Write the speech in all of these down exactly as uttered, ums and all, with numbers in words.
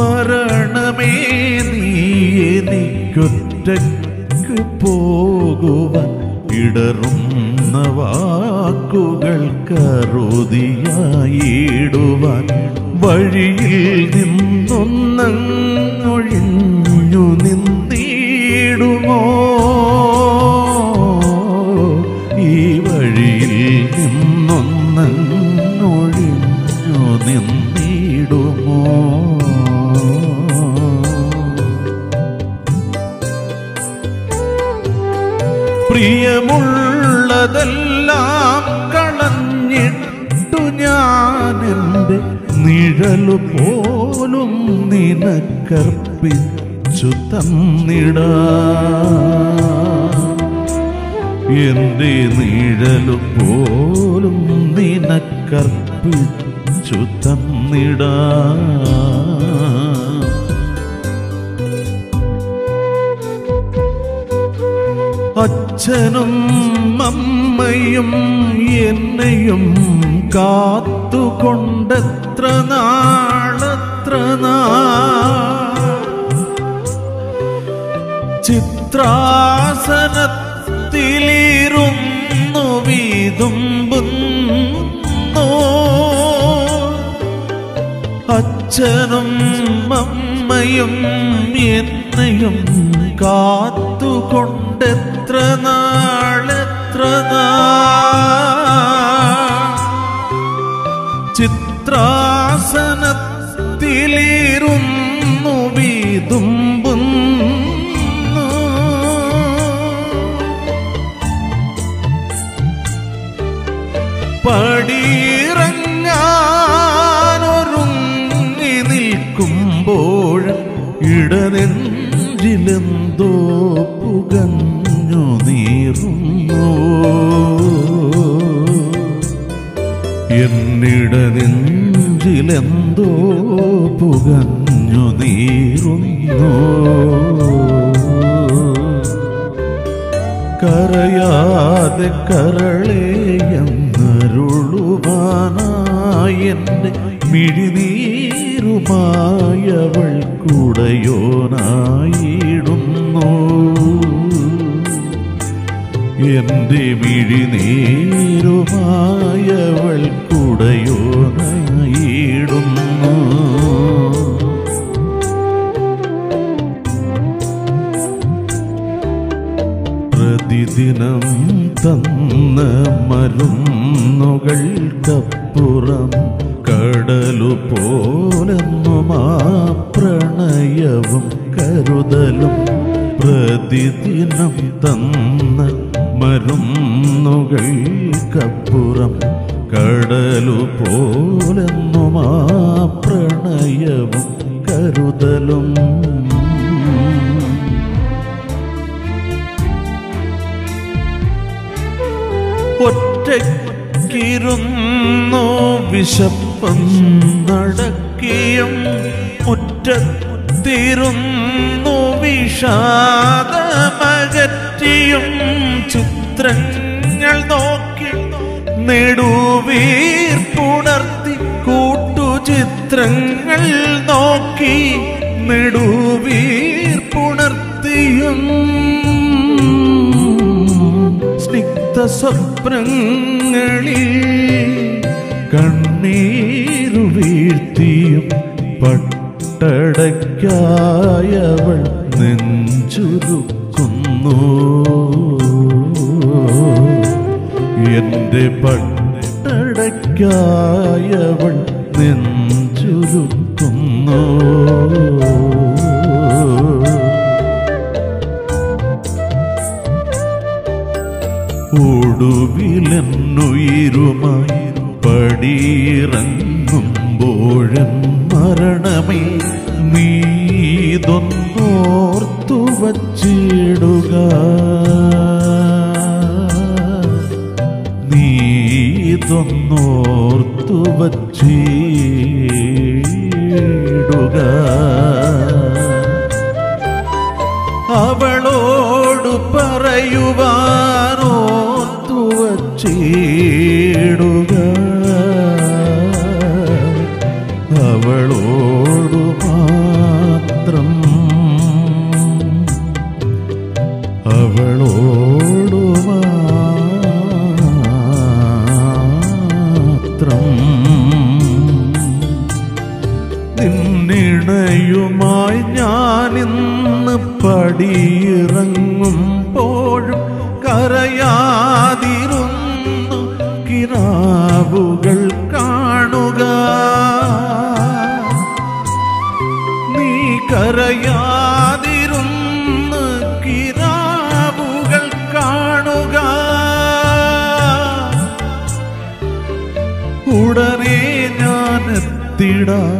മരണമേ നീ എനിക്കൊറ്റയ്ക്ക് പോകുവാൻ ഇടറുന്ന വാക്കുകൾ കരുതിയായിടുവാൻ വഴിയിൽ നിന്നൊന്നൊഴിഞ്ഞു നിന്നിടുമോ ഈ വഴിയിൽ നിന്നൊന്നൊഴിഞ്ഞു നിന്നിടുമോ പ്രിയമുള്ളതെല്ലാം കളഞ്ഞിട്ടു ഞാൻ എൻ്റെ നിഴലു പോലും നിനക്കർപ്പിച്ചു തന്നിടാം എൻ്റെ നിഴലു പോലും നിനക്കർപ്പിച്ചു തന്നിടാം അച്ഛനും അമ്മയും എന്നെയും കാത്തുകൊണ്ടെത്ര നാളെത്ര നാൾ ചിത്രാസനത്തിലിരുന്നു വിതുമ്പുന്നു അച്ഛനും അമ്മയും എന്നെയും കാത്തുകൊണ്ടെത്ര നാളെത്ര നാൾ ചിത്രാസനത്തിലിരുന്നു വിതുമ്പുന്നു പടിയിറങ്ങാനൊരുങ്ങി നിൽക്കുമ്പോൾ ഇടനെഞ്ചിലെന്തോ പുകഞ്ഞു നീറുന്നു എന്നിടനെഞ്ചിലെന്തോ പുകഞ്ഞു നീറുന്നു കരയാതെ കരളേ എന്നരുളുവാനായി എൻ്റെ മിഴിനീരുമായവൾ കുടയോനായിടുന്നു എൻ്റെ മിഴിനീരുമായവൾ കുടയോനായിടുന്നു പ്രതിദിനം തന്ന മരുന്നുകൾക്കപ്പുറം കടലു പോലെന്നും ആ പ്രണയവും കരുതലും പ്രതിദിനം തന്ന മരുന്നുകൾക്കപ്പുറം കടലു പോലെന്നും ആ പ്രണയവും കരുതലും ഒറ്റയ്ക്കിരുന്നു വിശപ്പും നടക്കിയും മുറ്റത്തിരുന്നു വിഷാദമകറ്റിയും ചിത്രങ്ങൾ നോക്കി നെടുവീർപ്പുണർത്തി കൂട്ടുചിത്രങ്ങൾ നോക്കി നെടുവീർപ്പുണർത്തിയും സ്വപ്നങ്ങളിൽ കണ്ണീരു വീഴ്ത്തിയും പട്ടടയ്ക്കായവൾ നെഞ്ചുരുക്കുന്നു എൻ്റെ പട്ടടയ്ക്കായവൾ നെഞ്ചുരുക്കുന്നു ഒടുവിലെന്നുയിരുമായി പടിയിറങ്ങുമ്പോഴൻ മരണമേ നീതൊന്നോർത്തു വച്ചിടുക നീതൊന്നോർത്തു വച്ചിടുക അവളോട് പറയുവാനോർത്തു വച്ചിടുക അവളോട് പാടിയിറങ്ങുമ്പോഴും കരയാതിരുന്നു കിനാവുകൾ കാണുക. നീ കരയാതിരുന്ന് കിനാവുകൾ കാണുക. ഉടനെ ഞാൻ എത്തിടാം,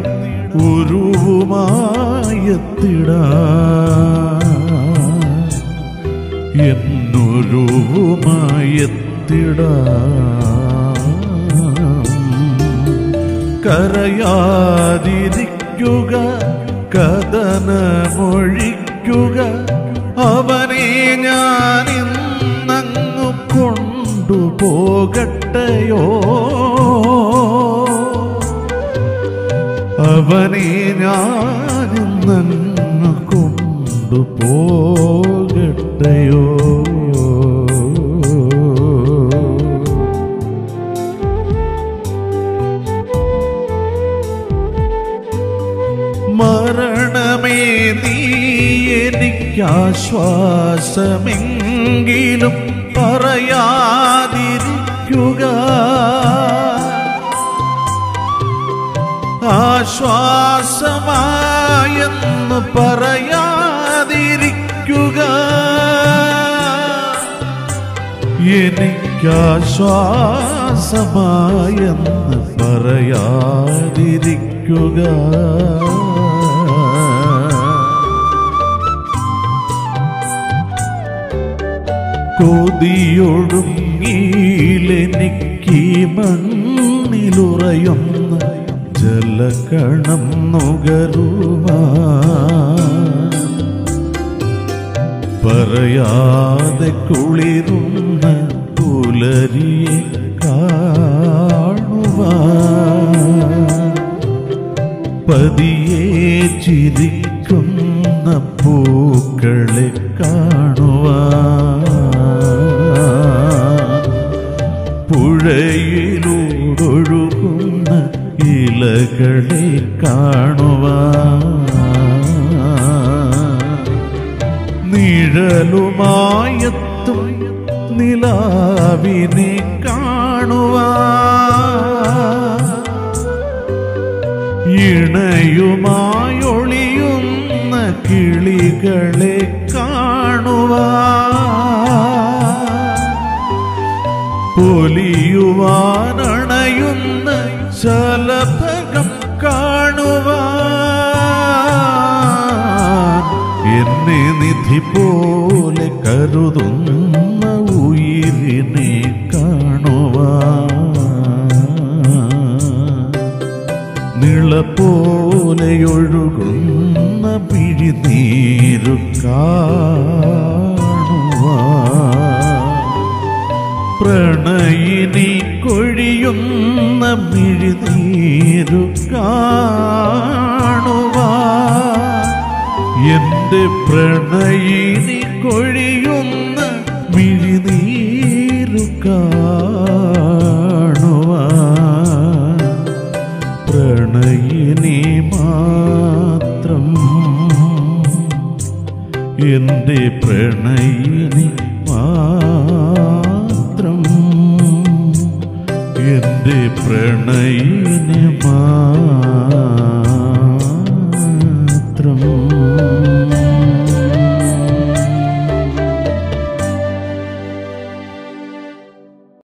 ഉരുവുമായെത്തിടാം, എന്നൊരുവുമായെത്തിടാം. കരയാതിരിക്കുക, കഥനമൊഴിക്കുക, അവനെ ഞാൻ ഇന്നങ്ങു കൊണ്ടുപോകട്ടെയോ, അവനെ ഞാൻ ഇന്നങ്ങു കൊണ്ടുപോകട്ടെയോ. മരണമേ നീ എനിക്കാശ്വാസമെങ്കിലും പറയാതിരിക്കുക. ആശ്വാസമായെന്ന് പറയാതിരിക്കുക. എനിക്കാശ്വാസമായെന്ന് പറയാതിരിക്കുക. കൊതിയൊടുങ്ങിയിലെനിക്ക് മണ്ണിലുറയുന്ന ജലകണം നുകരുവാൻ, പറയാതെ കുളിരുന്ന പുലരിയെ കാണുവാൻ, പതിയെ ചിരിക്കുന്ന പൂക്കളെ കാണുവാൻ, പുഴയിലൂടൊഴുകുന്ന ഇലകളെ കാണുവാൻ, നിഴലുമായെത്തും നിലാവിനെ കാണുവാൻ, ഇണയുമായൊളിയുന്ന കിളികളെ കാണുവാൻ, പൊലിയുവാനണയുന്ന ശലഭകം കാണുവാൻ, എന്നെ നിധി പോലെ കരുതുന്ന ഉയിരിനെ കാണുവാൻ, നിള പോലെയൊഴുകുന്ന പിഴിനീരു കാണുവാൻ, പ്രണയിനി കൊഴിയുന്ന മിഴിനീരു കാണുവാൻ, എന്റെ പ്രണയിനി കൊഴിയുന്ന മിഴിനീരു കാണുവാൻ, പ്രണയിനി മാത്രം, എന്റെ പ്രണയിനി മാത്രം, എന്റെ പ്രണയിനി മാത്രം.